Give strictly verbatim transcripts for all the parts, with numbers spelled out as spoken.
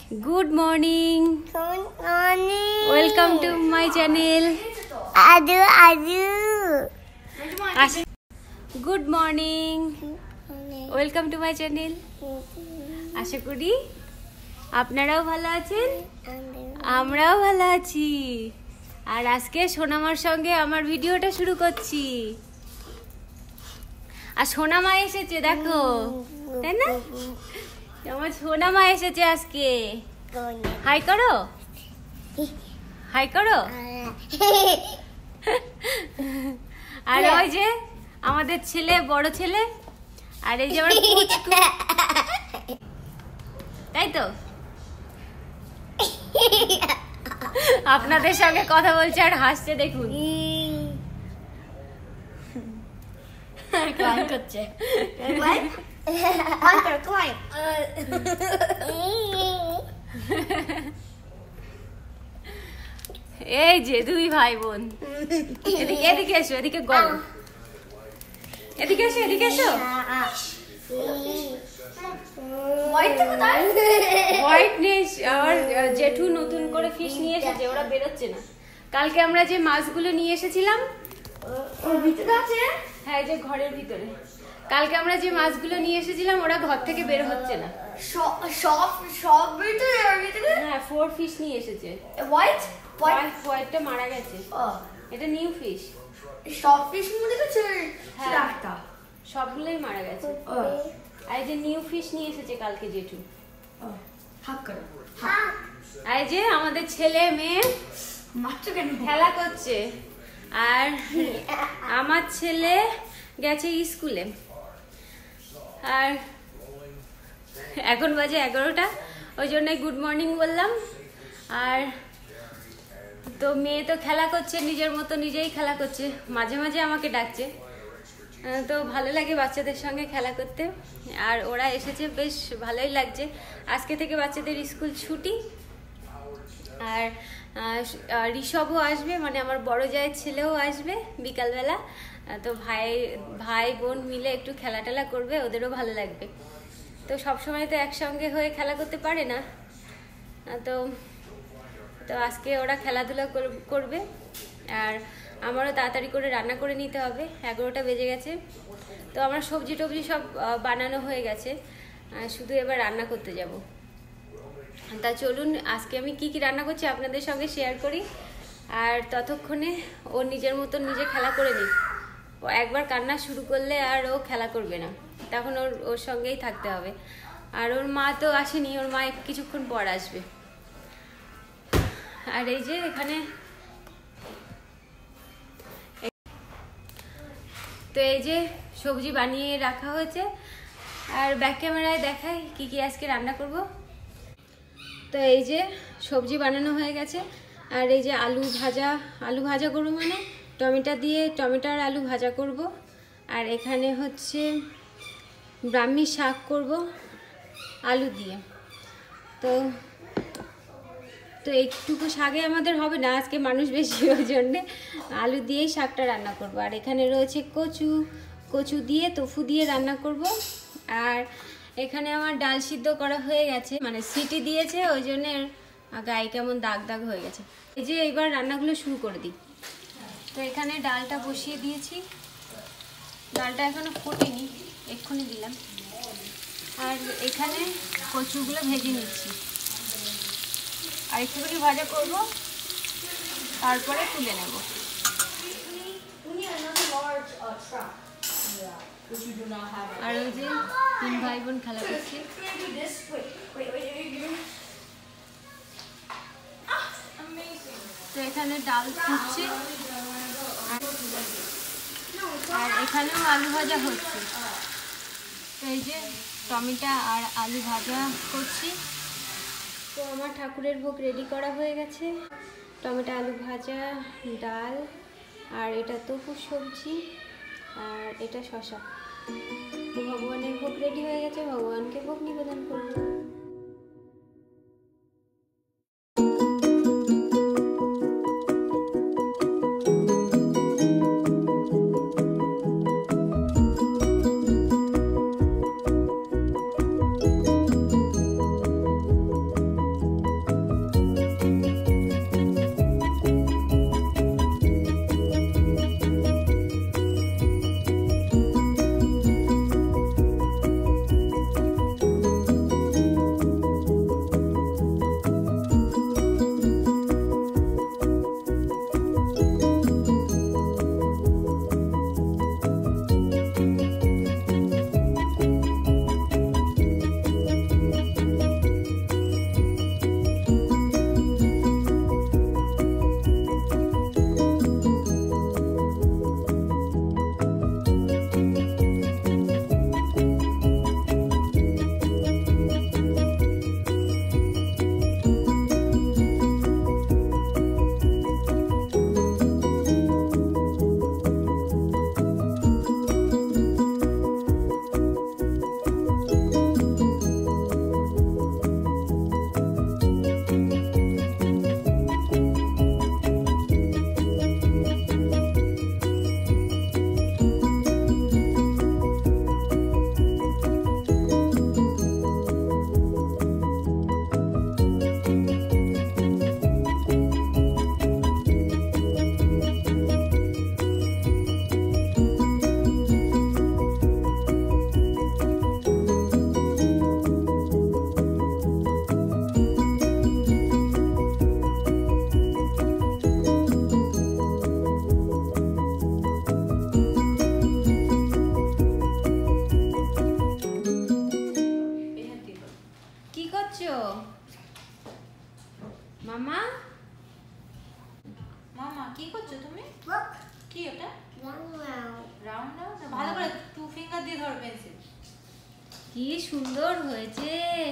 Good morning. Good morning. Welcome to my channel. Adu, adu. Ash- Good morning. Welcome to my channel. আশা করি আপনারাও ভালো আছেন, আমরাও ভালো আছি। আর আজকে সোনামার সঙ্গে আমার ভিডিওটা শুরু করছি। আর সোনামা এসেছে দেখো, তাই না? আমার সোনামা এসেছে আজকে। হাই করো, হাই করো। আর ওই যে আমাদের ছেলে, বড় ছেলে, আর এই যে আমার পুচকু, তাই তো? আপনাদের সঙ্গে কথা বলছে আর হাসছে দেখুন। ক্লাইম করছে। এই যে দুই ভাই বোন, এদিকে এদিকে এসো, এদিকে গরম, এদিকে এসো, এদিকে এসো। হোয়াইট নেই, আমার জেঠু নতুন করে ফিশ নিয়ে এসেছে, ওরা বেরোচ্ছে না। কালকে আমরা যে মাছগুলো নিয়ে এসেছিলাম, হ্যাঁ এই যে ঘরের ভিতরে, কালকে আমরা যে মাছগুলো নিয়ে এসেছিলাম ওরা ঘর থেকে বের হচ্ছে না। সব সব ভিতরে ভিতরে হ্যাঁ ফোর ফিশ নিয়ে এসেছে। হোয়াইট হোয়াইট হোয়াইটটা মারা গেছে, এটা নিউ ফিশ। সব ফিশ মরে গেছে। হ্যাঁ সবগুলোই মারা গেছে। আর এই যে নিউ ফিশ নিয়ে এসেছে কালকে জেঠু। আর এই যে আমাদের ছেলে মেয়ে খেলা করছে, আর আমার ছেলে গেছে স্কুলে। আর এখন বাজে এগারোটা, ওই জন্যই গুড মর্নিং বললাম। আর তো মেয়ে তো খেলা করছে, নিজের মতো নিজেই খেলা করছে, মাঝে মাঝে আমাকে ডাকছে। তো ভালো লাগে বাচ্চাদের সঙ্গে খেলা করতে। আর ওরা এসেছে, বেশ ভালোই লাগছে। আজকে থেকে বাচ্চাদের স্কুল ছুটি। আর ঋষভও আসবে, মানে আমার বড় জায়ের ছেলেও আসবে বিকালবেলা। তো ভাই ভাই বোন মিলে একটু খেলা টেলা করবে, ওদেরও ভালো লাগবে। তো সবসময় তো একসঙ্গে হয়ে খেলা করতে পারে না, তো তো আজকে ওরা খেলাধুলা করবে। আর আমারও তাড়াতাড়ি করে রান্না করে নিতে হবে, এগারোটা বেজে গেছে। তো আমার সবজি টবজি সব বানানো হয়ে গেছে, শুধু এবার রান্না করতে যাব। তা চলুন আজকে আমি কি কি রান্না করছি আপনাদের সঙ্গে শেয়ার করি। আর ততক্ষণে ও নিজের মতন নিজে খেলা করে নিই। ও একবার কান্না শুরু করলে আর ও খেলা করবে না, তখন ওর ওর সঙ্গেই থাকতে হবে। আর ওর মা তো আসেনি, ওর মা কিছুক্ষণ পর আসবে। আর এই যে এখানে তো এই যে সবজি বানিয়ে রাখা হয়েছে। আর ব্যাক ক্যামেরায় দেখাই কি কি আজকে রান্না করব। তো এই যে সবজি বানানো হয়ে গেছে। আর এই যে আলু ভাজা, আলু ভাজা করবো মানে টমেটো দিয়ে টমেটো আর আলু ভাজা করব। আর এখানে হচ্ছে ব্রাহ্মী শাক করব আলু দিয়ে। তো তো একটুকু শাকে আমাদের হবে না, আজকে মানুষ বেশি, ওই জন্যে আলু দিয়েই শাকটা রান্না করব। আর এখানে রয়েছে কচু, কচু দিয়ে তোফু দিয়ে রান্না করব। আর এখানে আমার ডাল সিদ্ধ করা হয়ে গেছে, মানে সিটি দিয়েছে, ওই জন্যে গায়ে কেমন দাগ দাগ হয়ে গেছে। এই যে এবার রান্নাগুলো শুরু করে দিই। তো এখানে ডালটা বসিয়ে দিয়েছি, ডালটা এখনো ফোটেনি, এক্ষুনি দিলাম। আর এখানে কচুগুলো ভেজে নিচ্ছি, আর একটুখানি ভাজা করব, তারপরে তুলে নেব। আর ওই যে তিন ভাই বোন খেলা করছে। তো এখানে ডাল ফুটছে, আর এখানেও আলু ভাজা হচ্ছে। তো এই যে টমেটো আর আলু ভাজা করছি। তো আমার ঠাকুরের ভোগ রেডি করা হয়ে গেছে, টমেটো আলু ভাজা, ডাল, আর এটা তোফুর সবজি, আর এটা শসা। তো ভগবানের ভোগ রেডি হয়ে গেছে, ভগবানকে ভোগ নিবেদন করব। মামা মামা কি করছো তুমি? কি ওটা? রাউন্ড রাউন্ড ভালো করে টু ফিঙ্গার দিয়ে ধরো পেন্সিল। কি সুন্দর হয়েছে।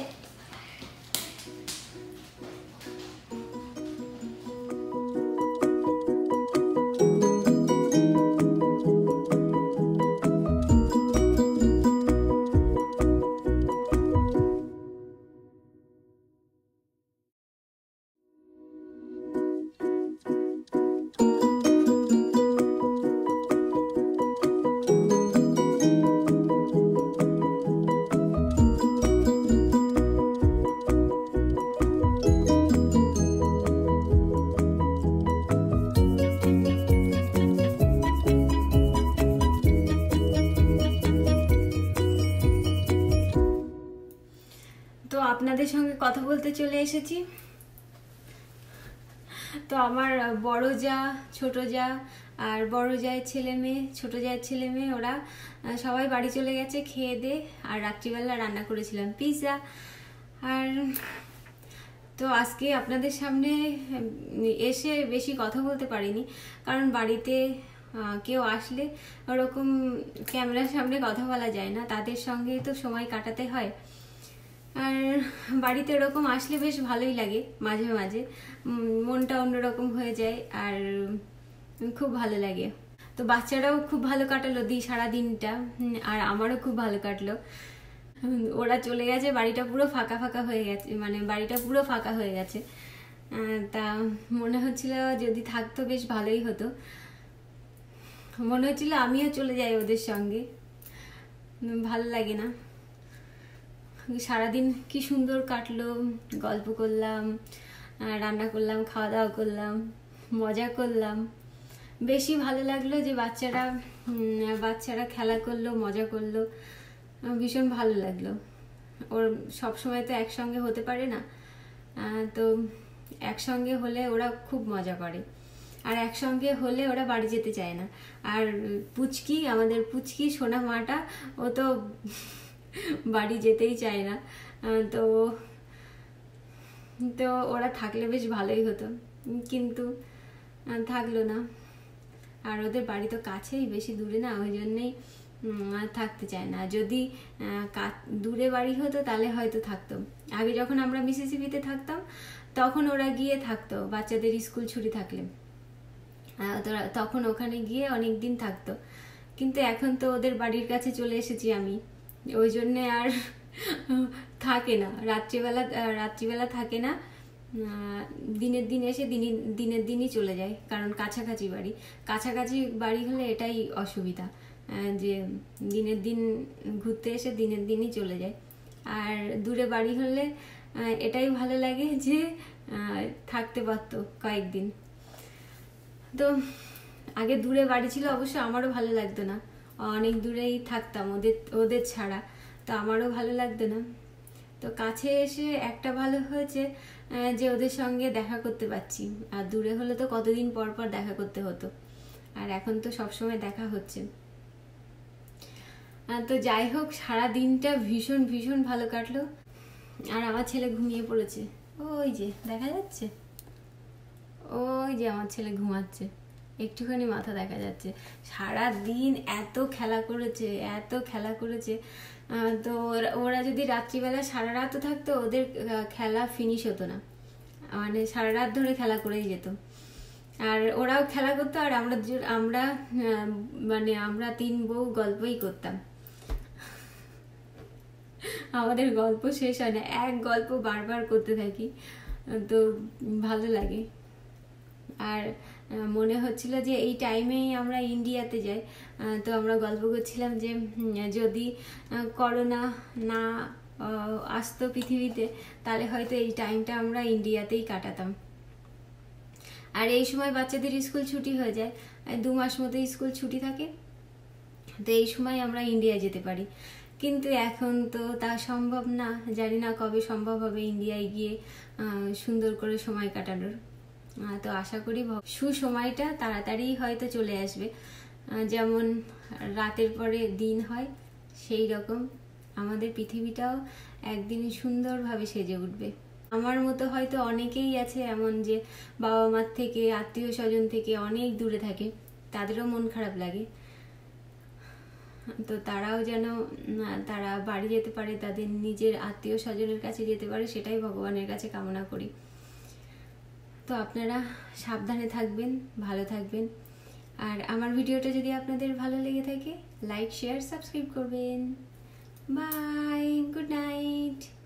আপনাদের সঙ্গে কথা বলতে চলে এসেছি। তো আমার বড় যা, ছোট যা আর বড় জায়ের ছেলে মেয়ে, ছোট জায়ের ছেলে মেয়ে ওরা সবাই বাড়ি চলে গেছে খেয়ে দে। আর রাত্রিবেলা রান্না করেছিলাম পিৎজা। আর তো আজকে আপনাদের সামনে এসে বেশি কথা বলতে পারিনি, কারণ বাড়িতে কেউ আসলে ওরকম ক্যামেরার সামনে কথা বলা যায় না, তাদের সঙ্গে তো সময় কাটাতে হয়। আর বাড়িতে এরকম আসলে বেশ ভালোই লাগে, মাঝে মাঝে মনটা অন্যরকম হয়ে যায় আর খুব ভালো লাগে। তো বাচ্চারাও খুব ভালো কাটালো দি সারা দিনটা, আর আমারও খুব ভালো কাটলো। ওরা চলে গেছে, বাড়িটা পুরো ফাঁকা ফাঁকা হয়ে গেছে, মানে বাড়িটা পুরো ফাঁকা হয়ে গেছে। তা মনে হচ্ছিল যদি থাকতো বেশ ভালোই হতো, মনে হচ্ছিল আমিও চলে যাই ওদের সঙ্গে, ভালো লাগে না। সারাদিন কি সুন্দর কাটলো, গল্প করলাম, রান্না করলাম, খাওয়া দাওয়া করলাম, মজা করলাম। বেশি ভালো লাগলো যে বাচ্চারা বাচ্চারা খেলা করলো, মজা করলো, ভীষণ ভালো লাগলো। ওর সব সময় তো একসঙ্গে হতে পারে না, তো একসঙ্গে হলে ওরা খুব মজা করে, আর একসঙ্গে হলে ওরা বাড়ি যেতে চায় না। আর পুচকি, আমাদের পুচকি সোনা মাটা, ও তো বাড়ি যেতেই চায় না। তো তো ওরা থাকলে বেশ ভালোই হতো, কিন্তু থাকলো না। আর ওদের বাড়ি তো কাছেই, বেশি দূরে না, ওই জন্যেই থাকতে চায় না। যদি দূরে বাড়ি হতো তাহলে হয়তো থাকতো। আগে যখন আমরা মিসিসিপিতে থাকতাম তখন ওরা গিয়ে থাকতো, বাচ্চাদের স্কুল ছুটি থাকলে তখন ওখানে গিয়ে অনেক দিন থাকতো। কিন্তু এখন তো ওদের বাড়ির কাছে চলে এসেছি আমি, ওই জন্যে আর থাকে না, রাত্রিবেলা রাত্রিবেলা থাকে না, দিনের দিন এসে দিনের দিনের দিনই চলে যায়, কারণ কাছাকাছি বাড়ি। কাছাকাছি বাড়ি হলে এটাই অসুবিধা, যে দিনের দিন ঘুরতে এসে দিনের দিনই চলে যায়। আর দূরে বাড়ি হলে এটাই ভালো লাগে যে থাকতে পারতো কয়েকদিন। তো আগে দূরে বাড়ি ছিল, অবশ্য আমারও ভালো লাগতো না, অনেক দূরেই থাকতাম ওদের ওদের ছাড়া, তো আমারও ভালো লাগতো না। তো কাছে এসে একটা ভালো হয়েছে যে ওদের সঙ্গে দেখা করতে পারছি, আর দূরে হলে তো কতদিন পর পর দেখা করতে হতো, আর এখন তো সবসময় দেখা হচ্ছে। তো যাই হোক, সারা দিনটা ভীষণ ভীষণ ভালো কাটলো। আর আমার ছেলে ঘুমিয়ে পড়েছে, ওই যে দেখা যাচ্ছে, ওই যে আমার ছেলে ঘুমাচ্ছে, একটুখানি মাথা দেখা যাচ্ছে। সারা দিন এত খেলা করেছে, এত খেলা করেছে। তো ওরা যদি রাত্রিবেলা সারা রাতও থাকতো, ওদের খেলা ফিনিশ হতো না, মানে সারা রাত ধরে খেলা করেই যেত। আর ওরাও খেলা করতো, আর আমরা আমরা মানে আমরা তিন বউ গল্পই করতাম। আমাদের গল্প শেষ হয় না, এক গল্প বারবার করতে থাকি, তো ভালো লাগে। আর মনে হচ্ছিল যে এই টাইমেই আমরা ইন্ডিয়াতে যাই, তো আমরা গল্প করছিলাম যে যদি করোনা না আসতো পৃথিবীতে, তাহলে হয়তো এই টাইমটা আমরা ইন্ডিয়াতেই কাটাতাম। আর এই সময় বাচ্চাদের স্কুল ছুটি হয়ে যায়, দু মাস মতো স্কুল ছুটি থাকে, তো এই সময় আমরা ইন্ডিয়া যেতে পারি। কিন্তু এখন তো তা সম্ভব না, জানি না কবে সম্ভব হবে ইন্ডিয়ায় গিয়ে সুন্দর করে সময় কাটানোর। তো আশা করি সুসময়টা তাড়াতাড়ি হয়তো চলে আসবে, যেমন রাতের পরে দিন হয় সেই রকম আমাদের পৃথিবীটাও একদিনই সুন্দরভাবে সেজে উঠবে। আমার মতো হয়তো অনেকেই আছে এমন যে বাবা মার থেকে, আত্মীয় স্বজন থেকে অনেক দূরে থাকে, তাদেরও মন খারাপ লাগে। তো তারাও যেন তারা বাড়ি যেতে পারে, তাদের নিজের আত্মীয় স্বজনের কাছে যেতে পারে, সেটাই ভগবানের কাছে কামনা করি। তো আপনারা সাবধানে থাকবেন, ভালো থাকবেন। আর আমার ভিডিওটা যদি আপনাদের ভালো লেগে থাকে, লাইক, শেয়ার, সাবস্ক্রাইব করবেন। Bye, good night.